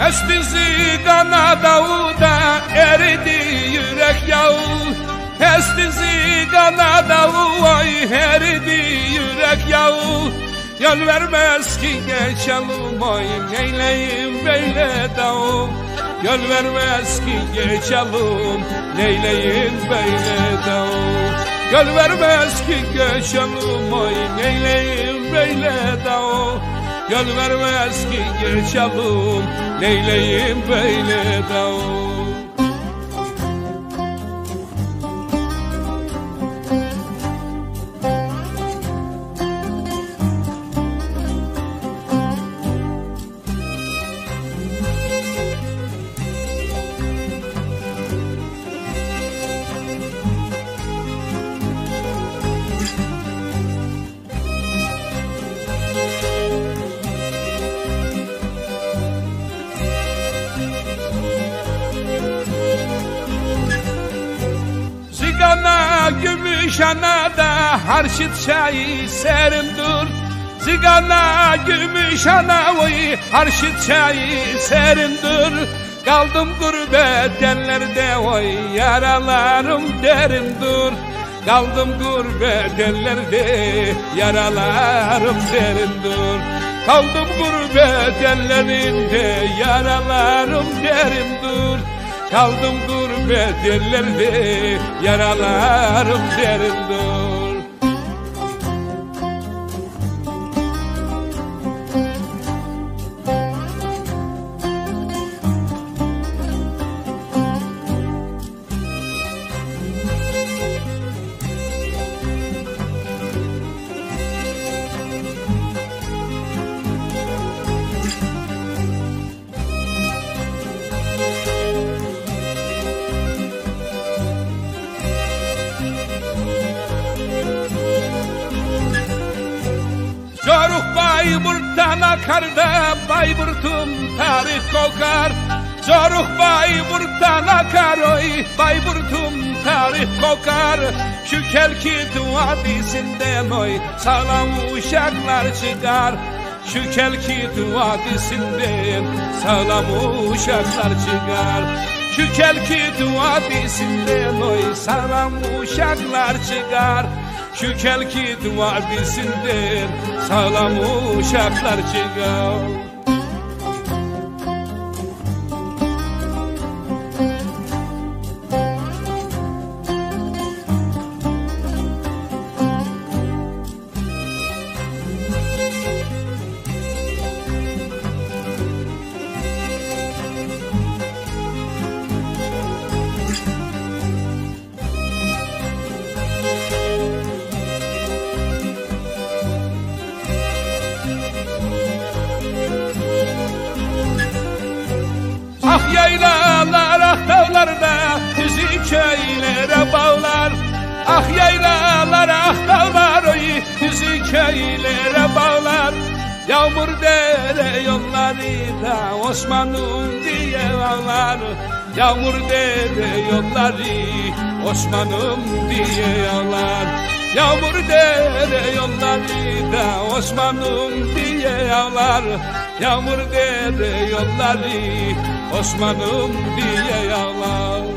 Esti zigana davuda eridi yürek yağı. Esti zigana davuda eridi yürek yağı. Yol vermez ki geçelim oy neyleyim böyle dağı. Yol vermez ki geçelim neyleyim böyle dağı. Yol vermez ki geçelim oy neyleyim böyle dağı. Yol vermez ki geçelim neyleyim böyle dağı. Zigana Gümüşhana'da harşit çayı serindir. Zigana Gümüşhana oy harşit çayı serindir. Kaldım gurbet ellerde oy yaralarım derindir. Kaldım gurbet ellerde yaralarım derindir. Kaldım gurbet ellerinde yaralarım derindir. Kaldım gurbet ellerde yaralarım derindir. Zoruk Bayburt'tan akar da Bayburt'um tarih kokar. Zoruk Bayburt'tan akar oy Bayburt'um tarih kokar. Şu Kelkit Vadisi'nden oy sağlam uşaklar çıkar. Şu Kelkit Vadisi'nden sağlam uşaklar çıkar. Şu Kelkit Vadisi'nden oy sağlam uşaklar çıkar. Şu Kelkit Vadisi'nden sağlam uşaklar çıkar. Ah yaylalar ah dağlarda bizi köylere bağlar. Ah yaylalar ah dağlar oy bizi köylere bağlar. Yağmur dere yolları da Osman'ım diye ağlar. Yağmur dere yolları Osman'ım diye ağlar. Yağmur dere yolları da Osman'ım diye ağlar. Yağmur dere yolları Osman'ım diye ağlar.